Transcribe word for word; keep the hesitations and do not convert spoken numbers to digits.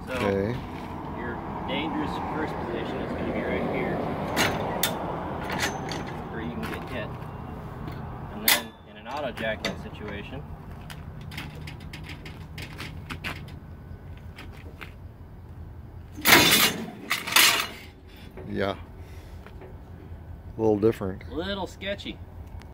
So okay. your dangerous first position is going to be right here, where you can get hit. And then in an auto jacking situation, yeah, a little different. a little sketchy.